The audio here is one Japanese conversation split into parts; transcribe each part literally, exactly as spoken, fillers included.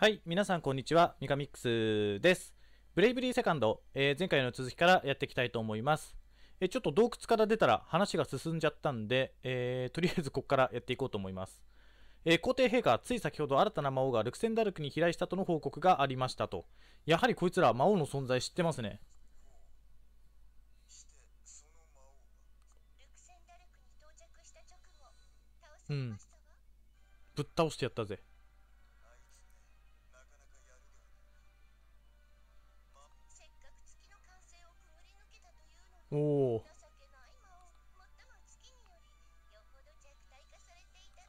はい、皆さんこんにちは。ミカミックスです。ブレイブリーセカンド、えー前回の続きからやっていきたいと思います。えーちょっと洞窟から出たら話が進んじゃったんで、えーとりあえずここからやっていこうと思います。えー皇帝陛下、つい先ほど新たな魔王がルクセンダルクに飛来したとの報告がありましたと。やはりこいつら魔王の存在知ってますね。 ルクセンダルクに到着した直後、倒うん。 されましたわ。 ぶっ倒してやったぜ。 せっかく月の完成をくぐり抜けたというのおに、 お。 情けない魔王、もっとも月によりよほど弱体化されていた。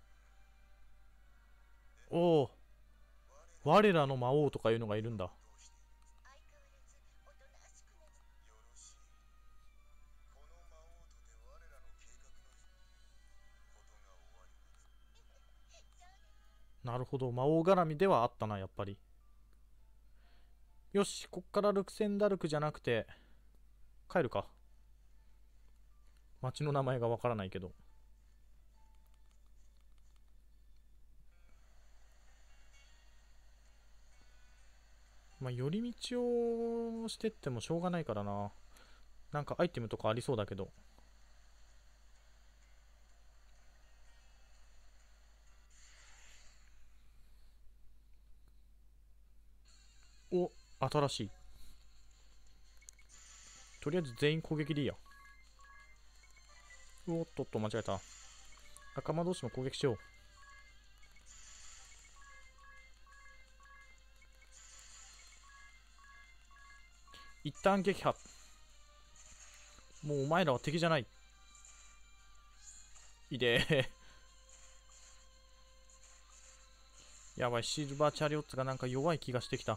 おお。我らの魔王とかいうのがいるんだ。 相変わらずおとなしく眠よろしい。この魔王とて我らの計画のことが終わります。 そうです。 なるほど。魔王絡みではあったな、やっぱり。よし、こっからルクセンダルクじゃなくて、帰るか。町の名前がわからないけど。まあ、寄り道をしてってもしょうがないからな。なんかアイテムとかありそうだけど。お、新しい。とりあえず全員攻撃でいいや。おっとっと、間違えた。仲間同士も攻撃しよう。一旦撃破。もうお前らは敵じゃない。いでー。やばい、シルバーチャリオッツがなんか弱い気がしてきた。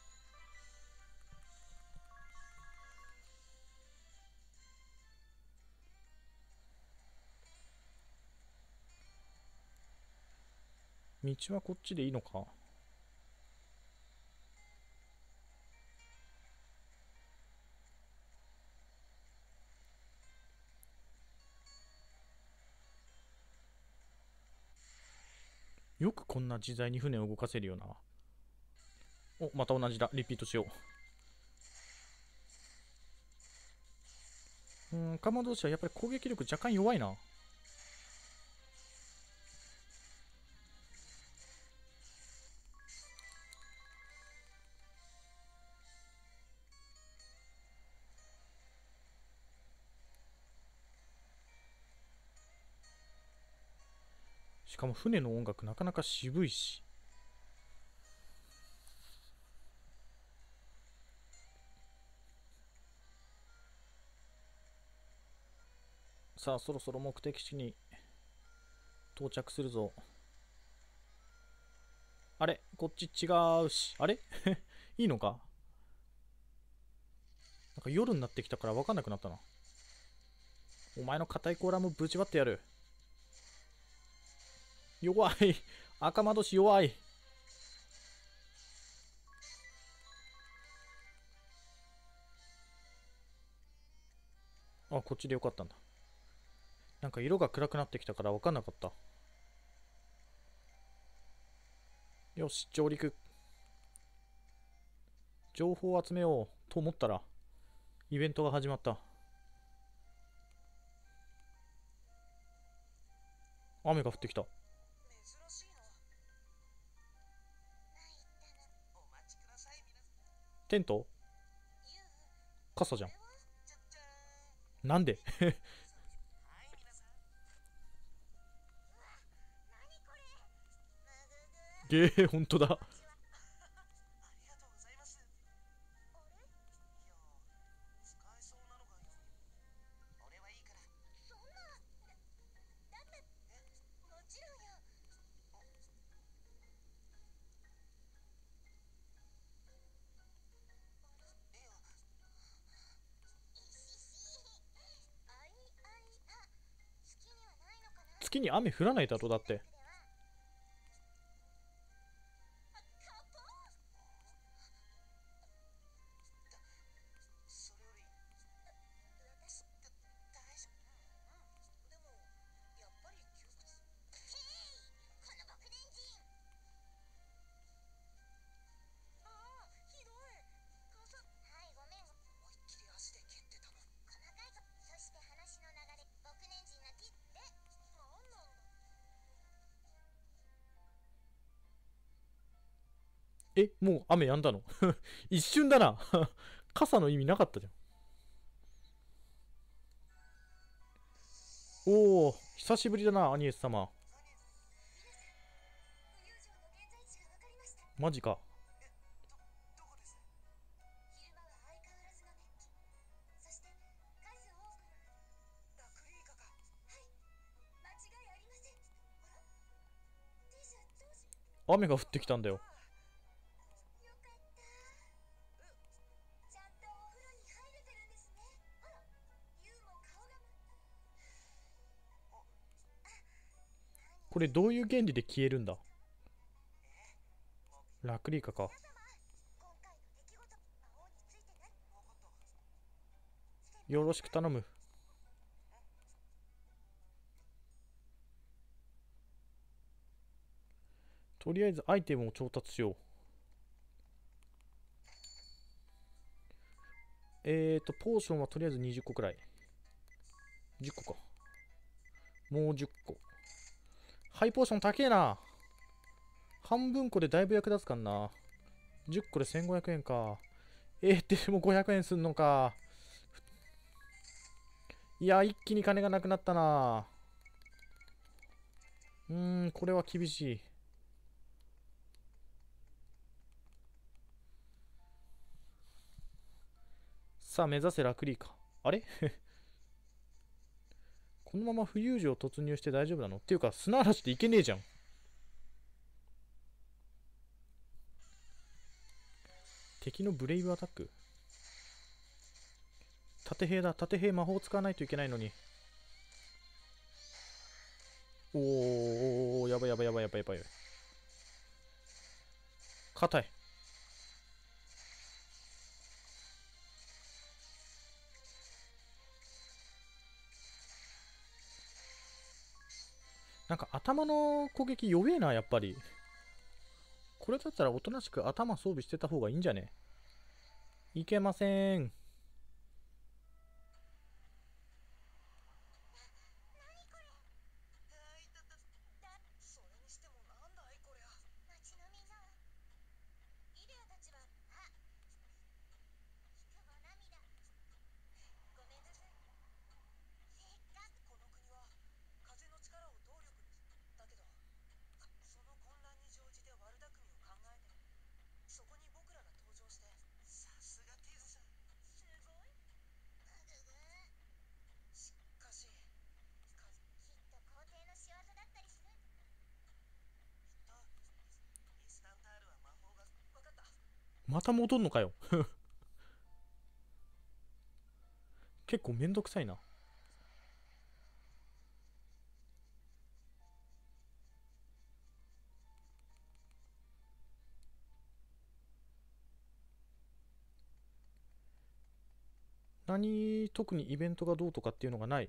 道はこっちでいいのか。よくこんな自在に船を動かせるよな。お、また同じだ。リピートしよう。うーん、仲間同士はやっぱり攻撃力若干弱いな。しかも船の音楽なかなか渋いし。さあ、そろそろ目的地に到着するぞ。あれこっち違うし。あれいいのか。なんか夜になってきたから分かんなくなったな。お前の硬い甲羅もぶち割ってやる。弱い。赤窓し弱い。あ、こっちでよかったんだ。なんか色が暗くなってきたから分かんなかった。よし、上陸。情報を集めようと思ったら、イベントが始まった。雨が降ってきた。 珍しいな。お待ちください、皆さん。 テントユウ、 傘じゃん。 これはじゃじゃなんで。 ーん。はい、皆さん。 何これ。むぐぐ。 ゲー、ほんとだ。 ありがとうございます。 あれ、 いや、使えそうなのがいい。俺はいいから。 そんな。だ、だって、もちろんよ。 いや、 いしし。あいあいあ。月にはないのかな。 月に雨降らないだろ、だって。 では。あ、カポそれより、 私、 だ大丈夫。でも、やっぱり窮屈。 へい、この爆電人。 え、もう雨止んだの？一瞬だな。傘の意味なかったじゃん。おお、久しぶりだな、アニエス様。 浮遊城の現在地が分かりました。 マジか。 どこです？ 昼間は相変わらずの熱気、そして数多くの、 ラクリーカか。 間違いありません。あら、ティーシャどうし、 雨が降ってきたんだよ。 よかった。ちゃんとお風呂に入れてるんですね。あら、ユウも顔がま、 これどういう原理で消えるんだ？ラクリーカか。 今回の出来事、魔王についてね。 わかった。 よろしく頼む。とりあえずアイテムを調達しよう。えーと、ポーションはとりあえずにじゅっこくらい。じゅっこか。もうじゅっこ。ハイポーション高えな。半分こでだいぶ役立つかんな。じゅっこでせんごひゃくえんか。えー、でもごひゃくえんすんのか。いや、一気に金がなくなったな。うーん、これは厳しい。さあ、目指せラクリーカ。あれこのまま浮遊城突入して大丈夫なの？っていうか、砂嵐っていけねえじゃん。敵のブレイブアタック。縦兵だ。縦兵魔法使わないといけないのに。おお、やばいやばいやばいやばいやばい。硬い。なんか頭の攻撃弱えな、やっぱり。これだったらおとなしく頭装備してた方がいいんじゃね？いけません。 それにしてもなんだいこりゃ。 町のみんなは、イデアたちは、あ、人も涙。ごめんなさい。せっかくこの国は風の力を動力に。だけど、その混乱に乗じて悪巧みを考えてる。そこに僕らが登場して、さすがティズさん。 すごい。 しかし、かきっと皇帝の仕業だったりする。 と、イスタンタールは魔法が。わかった。 また戻んのかよ。結構めんどくさいな。何、特にイベントがどうとかっていうのがない。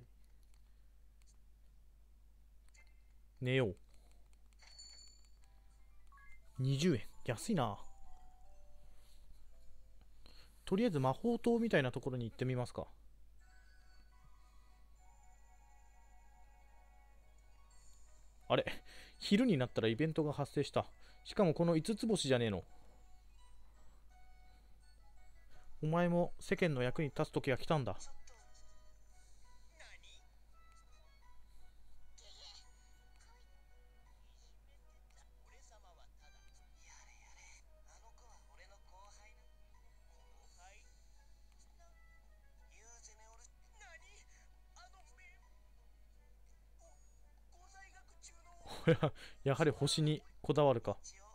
寝よう。にじゅうえん。安いな。とりあえず魔法塔みたいなところに行ってみますか。あれ、昼になったらイベントが発生した。しかもこのいつつ星じゃねえの。お前も世間の役に立つ時が来たんだ。 ちょっと。何？俺様はただ。やれやれ。あの子は俺の後輩な。後輩？な、ユーゼネオル。何？あのめ。ご、ご在学中の。 やはり星にこだわるか。 一応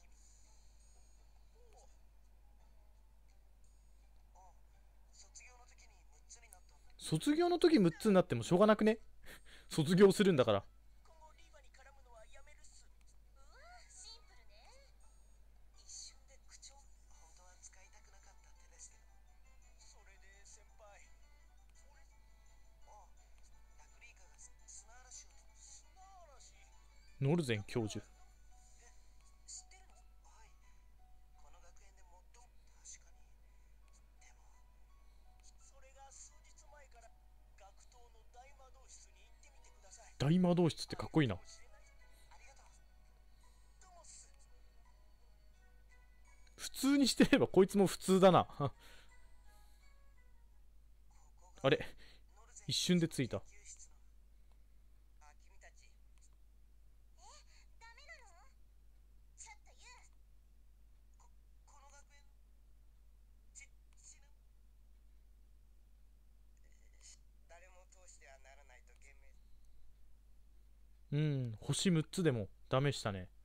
卒業の時にむっつになったんだ。 卒業の時むっつになってもしょうがなくね？卒業するんだから。 今後リーバに絡むのはやめるっす。 うわ、シンプルね。 一瞬で口調。本当は使いたくなかった手ですけど。それで先輩。俺。ああ、ラクリーカが砂嵐を。砂嵐。 ノルゼン教授。 え、知ってるの？はい。この学園で最も。確かに。でも。それが数日前から学頭の大魔導室に行ってみてください。 大魔導室ってかっこいいな。 ありがとう。どうもっす。 通にしてればこいつも普通だな。あれ、一瞬で着いた。 研究室のあ君たちえ、ダメなの？ちょっとユウ、 ここの学園ち死ぬ誰も通してはならないと言命。 うん、星むっつでもダメしたね。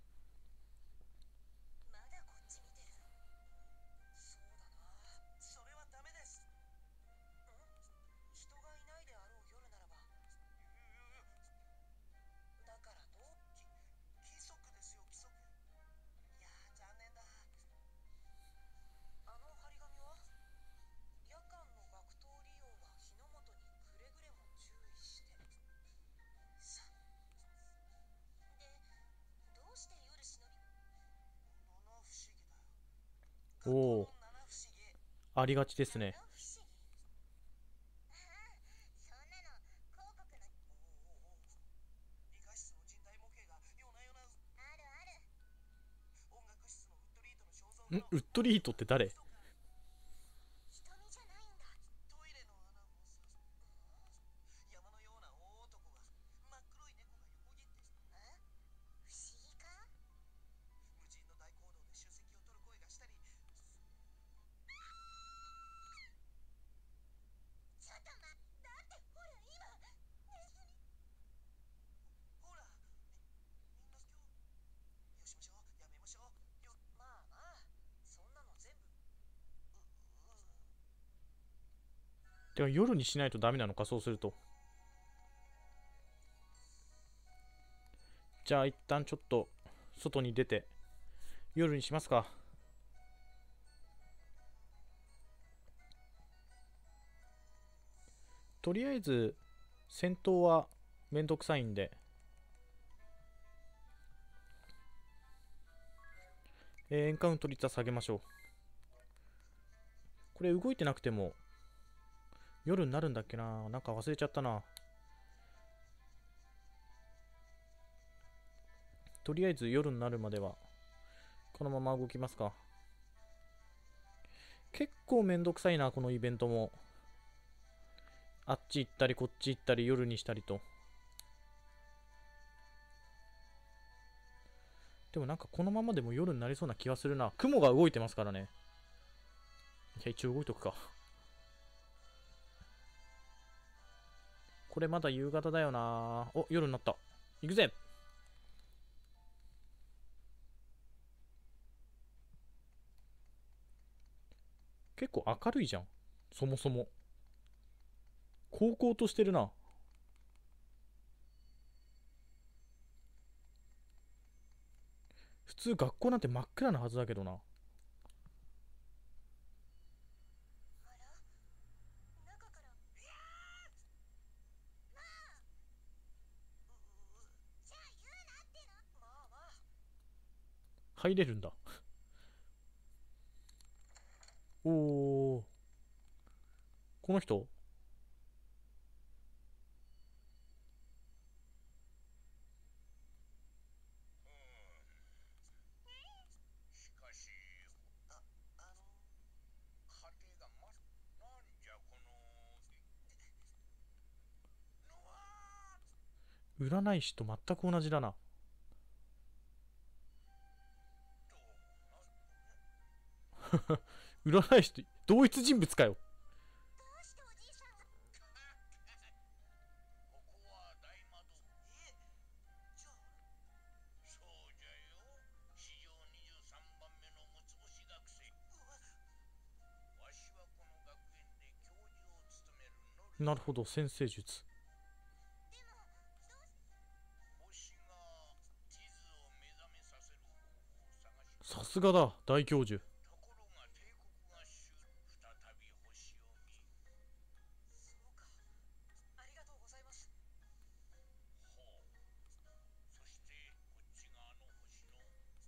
まだこっち見てる。 そうだな、それはダメです。ん人がいないであろう夜ならば。だからどうき規則ですよ、規則。いやー残念だ。あの張り紙は夜間の学頭利用は日の元にくれぐれも注意してさ。 で、どうして夜忍び？ 七不思議だよ。 おお、 学校の七不思議。 ありがちですね。 七不思議。ああ、そんなの広告の。 おおおお理科室の人体模型が夜な夜なあるある。 音楽室のウッドリートの肖像ん、 画のウッドリートって誰？ 瞳じゃないんだ。 トイレの穴もさ山のような大男が真っ黒い猫が横切ってえ、不思議か？ 無人の大講堂で集積を取る声がしたり。 ちょっと待って、だってほら今、ネズミ。 ほらみみんな今日よしましょうやめましょうよ。まあまあそんなの全部ううでも夜にしないとダメなのか、そうすると。じゃあ一旦ちょっと外に出て夜にしますか。とりあえず戦闘はめんどくさいんで、えーエンカウント率は下げましょう。これ動いてなくても夜になるんだっけな。なんか忘れちゃったな。とりあえず夜になるまではこのまま動きますか。結構めんどくさいな、このイベントも。あっち行ったりこっち行ったり夜にしたりと。でもなんかこのままでも夜になりそうな気はするな。雲が動いてますからね。いや、一応動いとくか。これまだ夕方だよな。お、夜になった。行くぜ。結構明るいじゃん、そもそも。高校としてるな。普通学校なんて真っ暗なはずだけどな。 あら、中から。まあ、じゃあ言うなっての。 まあまあ入れるんだ。おお、この人。 しかし、 ああの家庭がま、なんじゃこの、のわ占い師と全く同じだな。 ーと、 占い師と同一人物かよ。 どうしておじいさんが。 ここは大魔道。 えじゃあそうじゃよ。史上にじゅうさんばんめの六つ星学生。わしはこの学園で教授を務めるノル。 なるほど、先生術。 でも、どうし。 星が地図を目覚めさせる方法を探し。 さすがだ、大教授。 ところが帝国が襲再び星を見。 そうかありがとうございます。 ほう。そしてこっちがあの星の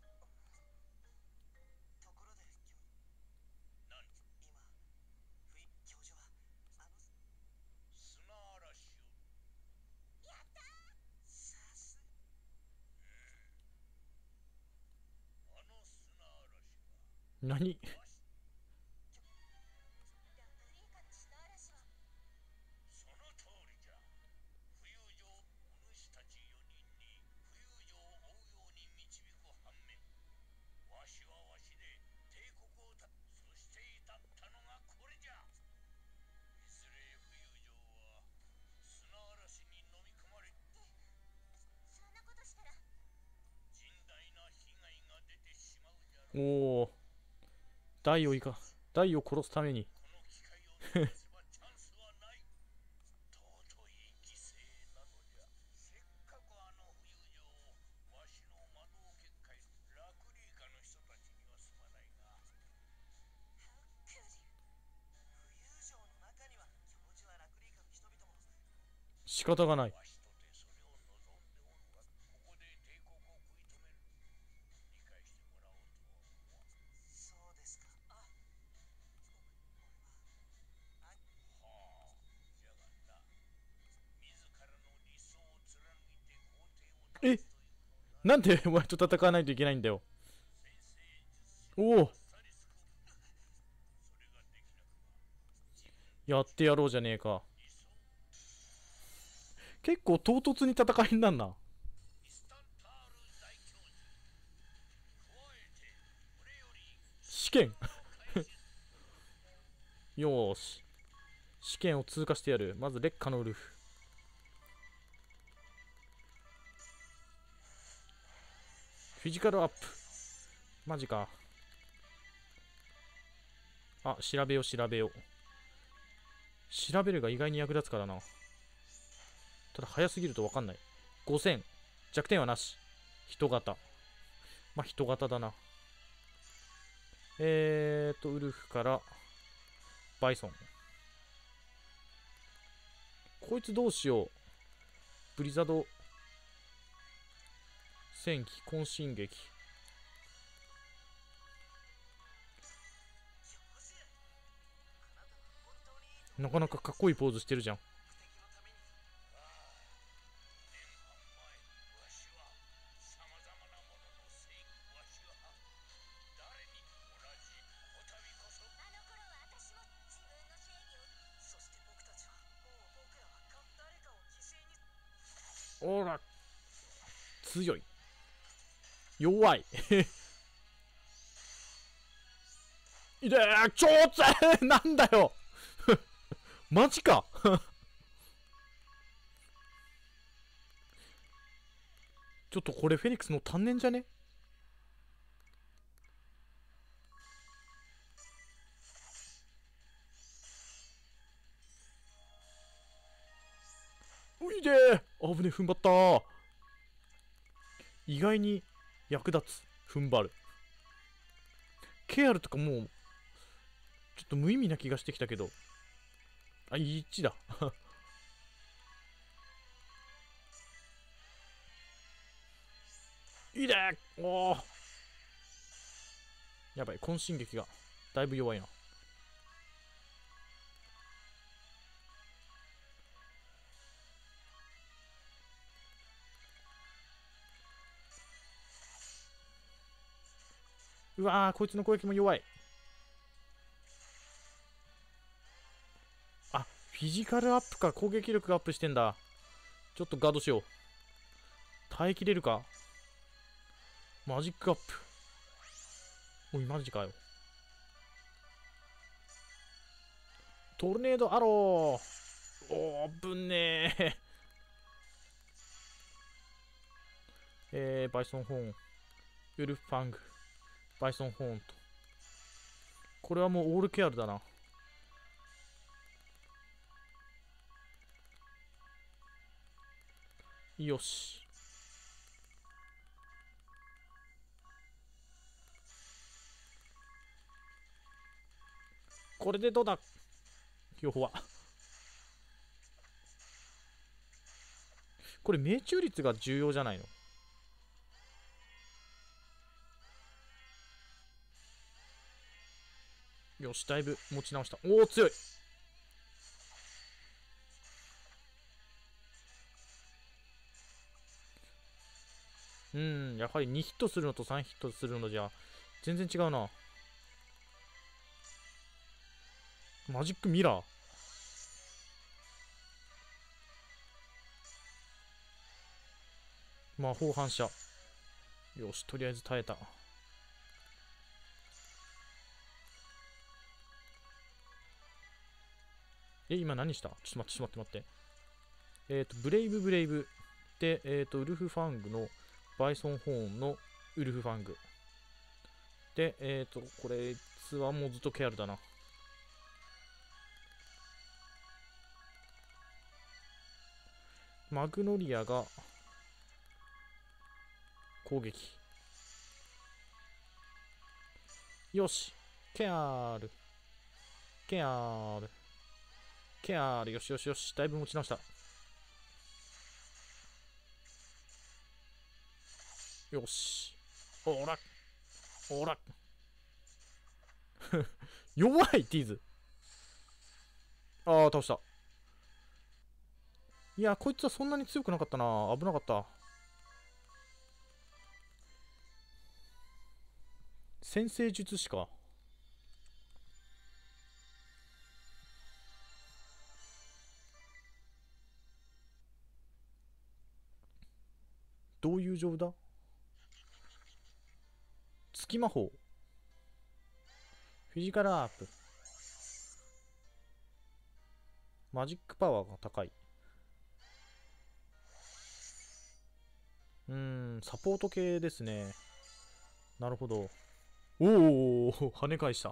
ところで教何今ふい教授はあの砂嵐を。 やったさすあの砂嵐が何？ ラクリーカの砂嵐はその通りじゃ。浮遊上、お主たちよにんに浮遊上を追うように導く反面、わしはわしで帝国をた、そして至ったのがこれじゃ。いずれ浮遊上は砂嵐に飲み込まれ、 そんなことしたら甚大な被害が出てしまうじゃろう。 おお、ダイをいかダイを殺すために。 この機会を逃せばチャンスはない。尊い犠牲なのじゃ。せっかくあの浮遊上をわしの魔導結界ラクリーカの人たちにはすまないが、 浮遊城の中には教授はラクリーカの人々も。 仕方がない。 わしとてそれを望んでおるが、ここで帝国を食い止める。理解してもらおうとは思わん。 そうですか。あ、 はあ、じゃがな、自らの理想を貫いて皇帝を倒すというのな。 なんでお前と戦わないといけないんだよ。 先生術師おお、 サリスク、それができなくば自分やってやろうじゃねえか。 理想結構唐突に戦いになんな。 イスタンタール大教授、加えてこれより試験開始よーし、試験を通過してやる。まず劣化のウルフ。フィジカルアップ。マジか。あ、調べよう調べよう。調べるが意外に役立つからな。ただ早すぎると分かんない。ごせん。弱点はなし。人型。まあ人型だな。えーと、ウルフからバイソン。こいつどうしよう。ブリザード戦記、渾身劇。なかなかかっこいいポーズしてるじゃん。 年半前、わしはさまざまなもののせい、わしは誰に同じこたびこそあの頃は私も自分の正義を。 そして僕たちはもう僕らはか誰かを犠牲に。 おら、強い。弱い。いでー、超強い。なんだよ。マジか。ちょっとこれフェニックスの足んねんじゃね？おいでー。危ねえ、踏ん張ったー。意外に役立つ。踏ん張る。ケアルとかもう、ちょっと無意味な気がしてきたけど。あ、いちだ。いいねー。おー。やばい、渾身劇がだいぶ弱いな。うわー、こいつの攻撃も弱い。あ、フィジカルアップか。攻撃力がアップしてんだ。ちょっとガードしよう。耐えきれるか。マジックアップ。おい、マジかよ。トルネードアロー。おー、ぶんねー。えー、バイソンホーン。ウルフファング。バイソンホーンと。これはもうオールケアルだな。よし。これでどうだ。弱は。これ命中率が重要じゃないの？よし、だいぶ持ち直した。おお、強い。うん、やはりにヒットするのとさんヒットするのじゃ全然違うな。 マジックミラー。魔法反射。よし、とりあえず耐えた。え、今何した？ちょっと待って、ちょっと待って待って。えっ、ー、と、ブレイブブレイブ。で、えっ、ー、と、ウルフファングのバイソンホーンのウルフファング。で、えっ、ー、と、これ、実はもうずっとケアルだな。マグノリアが攻撃。よし、ケアール。ケアール。ケアール。よしよしよし。だいぶ持ち直した。よし。おら。おら。弱い、ティーズ。ああ、倒した。いや、こいつはそんなに強くなかったな。危なかった。先制術師か。どういう丈夫だ？月魔法。フィジカルアップ。マジックパワーが高い。うーん、サポート系ですね。なるほど。おお、跳ね返した。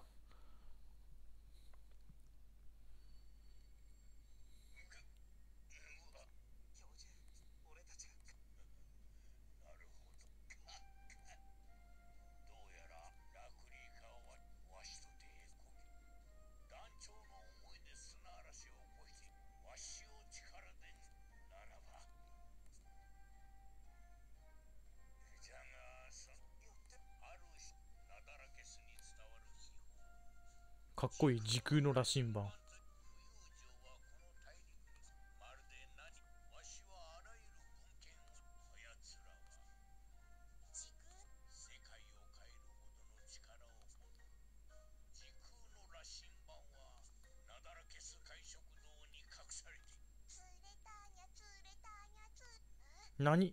かっこいい時空の羅針盤。何？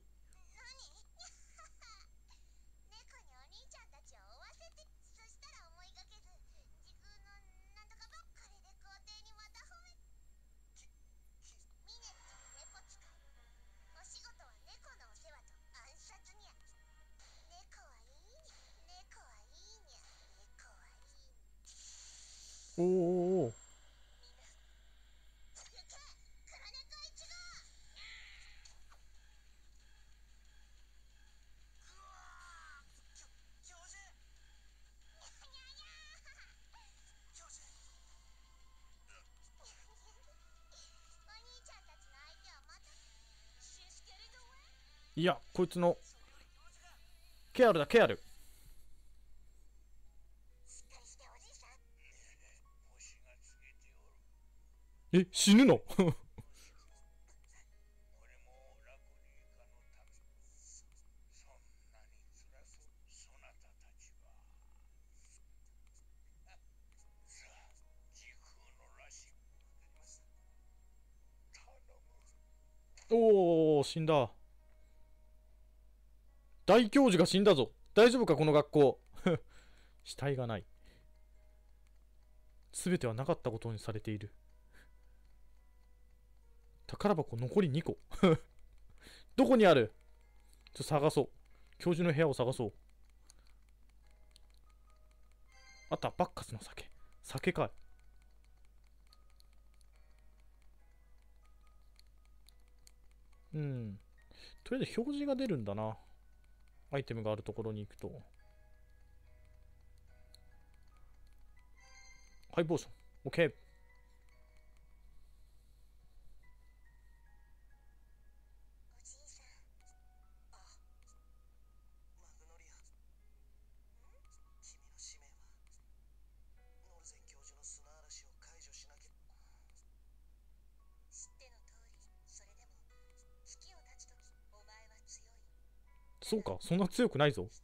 おーおーおー。いや、こいつのケアルだ、ケアル。え、死ぬの？おお、死んだ。大教授が死んだぞ。大丈夫かこの学校。死体がない。全てはなかったことにされている。宝箱残りにこ。どこにある？ちょっと探そう。教授の部屋を探そう。あとはバッカスの酒。酒かい。うん。とりあえず表示が出るんだな。アイテムがあるところに行くと。ハイポーション。オッケー。そうか、そんな強くないぞ。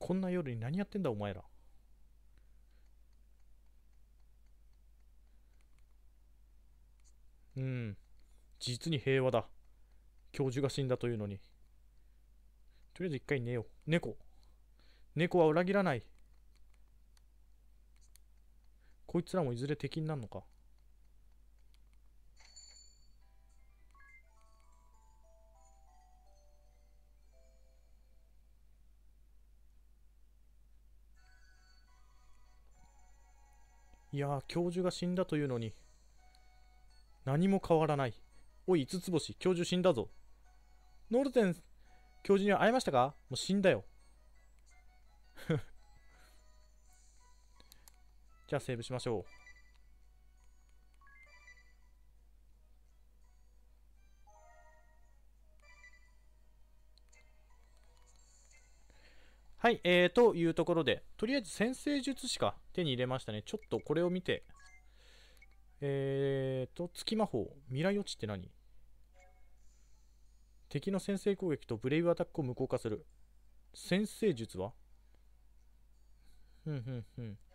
こんな夜に何やってんだお前ら。うん。実に平和だ。教授が死んだというのに。とりあえず一回寝よう。猫。猫は裏切らない。こいつらもいずれ敵になるのか。いやー、教授が死んだというのに何も変わらない。おい、五つ星、教授死んだぞ。ノルテン教授には会いましたか？もう死んだよ。じゃあセーブしましょう。はい、えー、というところで、とりあえず先生術しか手に入れましたね。ちょっとこれを見て、えーと、月魔法、未来予知って何？敵の先制攻撃とブレイブアタックを無効化する。先生術は？ふんふんふん。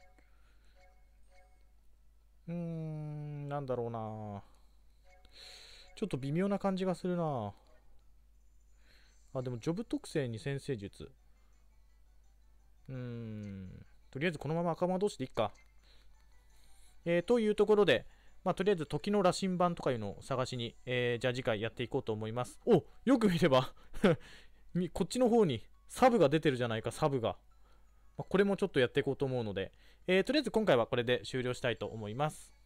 うーん、なんだろうな。ちょっと微妙な感じがするな。あ、でもジョブ特性に先生術。うーん、とりあえずこのまま赤魔同士でいっか。えー、というところで、まあ、とりあえず時の羅針盤とかいうのを探しに、えー、じゃあ次回やっていこうと思います。お、よく見ればこっちの方にサブが出てるじゃないか、サブが。まあ、これもちょっとやっていこうと思うので、えー、とりあえず今回はこれで終了したいと思います。